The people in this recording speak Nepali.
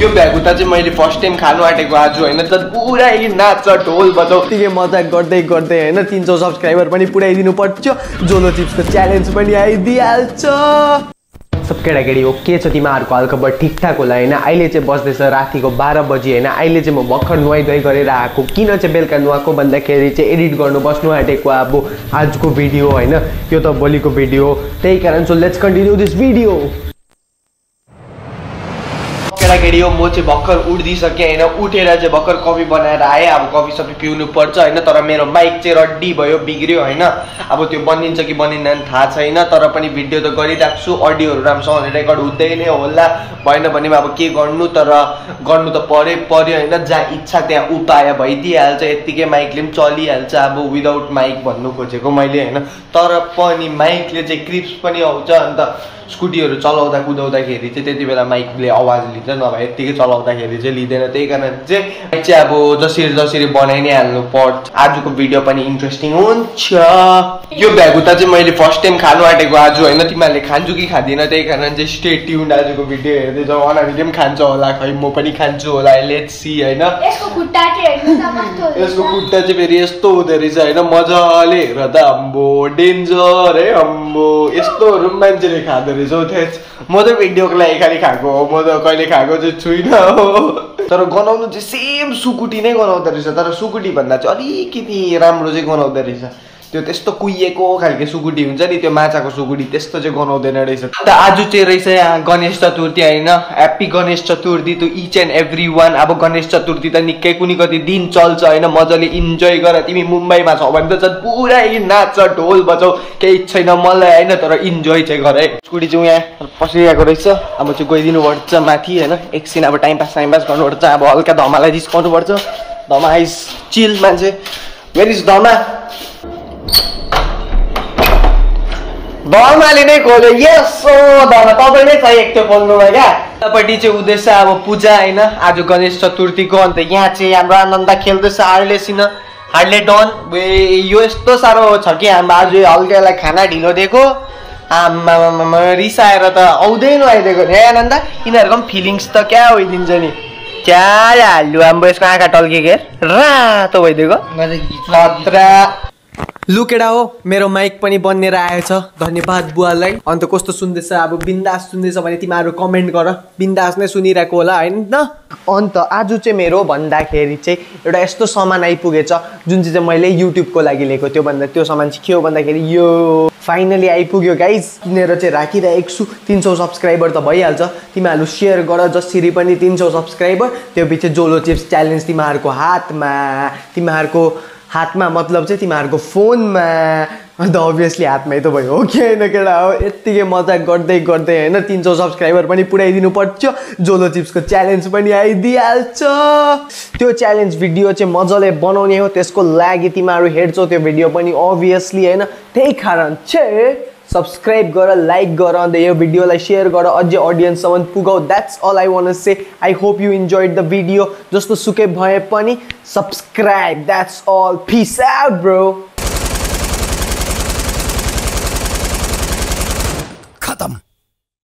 यो भ्यागुता चाहिँ मैले फर्स्ट टाइम खानु आँटेको आज होइन त पुरै नाच ढोल बजाउ के मजाक गर्दै गर्दै होइन 300 सब्सक्राइबर पनि पुऱ्याइदिनु पर्छ जोलो चिप्सको च्यालेन्ज पनि आइदिइहाल्छ सब केटाकेटी हो के छ तिमीहरूको हालखबर ठिकठाक होला होइन अहिले चाहिँ बस्दैछ रातिको 12 बजी होइन अहिले चाहिँ म भर्खर नुहाइधुवाइ गरेर आएको किन चाहिँ बेलुका नुहाएको भन्दाखेरि चाहिँ एडिट गर्नु बस्नु आँटेको अब आजको भिडियो होइन यो त भोलिको भिडियो त्यही कारण so let's continue this video केटाकेटी हो म चाहिँ भर्खर उठिसकेँ होइन उठेर चाहिँ भर्खर कफी बनाएर आएँ अब कफी सफी पिउनु पर्छ होइन तर मेरो माइक चाहिँ रड्डी भयो बिग्रियो होइन अब त्यो बनिन्छ कि बनिँदैन थाहा छैन तर पनि भिडियो त गरिरहेको छु अडियोहरू राम्रोसँगले रेकर्ड हुँदै नै होला भएन भने अब के गर्नु तर गर्नु त पर्यो होइन जहाँ इच्छा त्यहाँ उपाय भइदिइहाल्छ यत्तिकै माइकले पनि चलिहाल्छ अब विदाउट माइक भन्नु खोजेको मैले होइन तर पनि माइकले चाहिँ क्रिप्स पनि आउँछ अन्त स्कुटीहरू चलाउँदा कुदाउँदाखेरि चाहिँ त्यति बेला माइकले आवाज लिन्छ नभए यत्तिकै चलाउँदाखेरि चाहिँ लिँदैन त्यही कारण चाहिँ अब जसरी बनाइ नै हाल्नु पर्छ आजको भिडियो पनि इन्ट्रेस्टिङ हुन्छ यो भ्यागुता चाहिँ मैले फर्स्ट टाइम खानु आँटेको आज होइन तिमीहरूले खान्छु कि खाँदिन त्यही कारण चाहिँ स्टे ट्युन्ड आजको भिडियो हेर्दै जाऊ अनामिले पनि खान्छ होला खै म पनि खान्छु होला लेट्स सी होइन यसको खुट्टा चाहिँ फेरि यस्तो हुँदो रहेछ होइन मजाले हेर त अम्बो डेन्जर है अम्बो यस्तोहरू पनि मान्छेले खाँदो रहेछ म त भिडियोको लागि खालि खाएको हो म त कहिले खाएको चाहिँ छुइनँ हो तर गनाउनु चाहिँ सेम सुकुटी नै गनाउँदो रहेछ तर सुकुटी भन्दा चाहिँ अलिकति राम्रो चाहिँ गनाउँदो रहेछ त्यो त्यस्तो कुहिएको खालको सुकुटी हुन्छ नि त्यो माछाको सुकुटी त्यस्तो चाहिँ गनाउँदैन रहेछ अन्त आज चाहिँ रहेछ यहाँ गणेश चतुर्थी होइन happy Ganesh Chaturthi to each and every one अब गणेश चतुर्थी त निकै कुनै कति दिन चल्छ होइन मजाले इन्जोय गर तिमी मुम्बईमा छौ भने त पुरै नाच ढोल बजाउ केही छैन मलाई होइन तर इन्जोय चाहिँ गर है स्कुटी चाहिँ यहाँ पसिरहेको रहेछ अब चाहिँ गइदिनु पर्छ माथि होइन एकछिन अब टाइम पास गर्नुपर्छ अब हल्का धमालाई जिस्काउनु पर्छ धमा इज चिल मान्छे वेयर इज धमा धमाले नै खोल्यो यसो धमा तपाईँ नै चाहिएको थियो खोल्नुमा क्या यतापट्टि चाहिँ उद्देश्य अब पूजा होइन आज गणेश चतुर्थीको अन्त यहाँ चाहिँ हाम्रो आनन्द खेल्दैछ हार्ले डन यो यस्तो साह्रो छ कि हाम्रो आज हल्कालाई खाना ढिलो दिएको आमा रिसाएर त आउँदैन आइदिएको नि आनन्द यिनीहरूको पनि फिलिङ्स त क्या होइदिन्छ नि क्या हाल्यो हाम्रो यसको आँखा टल्के रातो भइदिएको खतरा लुकेडा हो मेरो माइक पनि बनिएर आएछ धन्यवाद बुवालाई अन्त कस्तो सुन्दैछ अब बिन्दास सुन्दैछ भने तिमीहरू कमेन्ट गर बिन्दास नै सुनिरहेको होला होइन न अन्त आज चाहिँ मेरो भन्दाखेरि चाहिँ एउटा यस्तो सामान आइपुगेछ जुन चाहिँ मैले युट्युबको लागि लिएको त्यो सामान चाहिँ के हो भन्दाखेरि यो फाइनली आइपुग्यो गाइज किनेर चाहिँ राखिरहेको छु 300 सब्सक्राइबर त भइहाल्छ तिमीहरू सेयर गर जसरी पनि 300 सब्सक्राइबर त्यो पछि जोलो चिप्स च्यालेन्ज तिमीहरूको हातमा मतलब चाहिँ तिमीहरूको फोनमा अन्त अभियसली हातमै त भयो हो कि होइन केटा हो यत्तिकै मजाक गर्दै गर्दै होइन 300 सब्सक्राइबर पनि पुऱ्याइदिनु पर्छ जोलो चिप्सको च्यालेन्ज पनि आइदिइहाल्छ त्यो च्यालेन्ज भिडियो चाहिँ मजाले बनाउने हो त्यसको लागि तिमीहरू हेर्छौ त्यो भिडियो पनि अभियसली होइन त्यही कारण चाहिँ सब्सक्राइब गर लाइक गर अन्त यो भिडियोलाई सेयर गर अझै अडियन्ससम्म पुगाऊ that's all I want to say I hope you enjoyed the video जस्तो सुकै भए पनि subscribe that's all peace out bro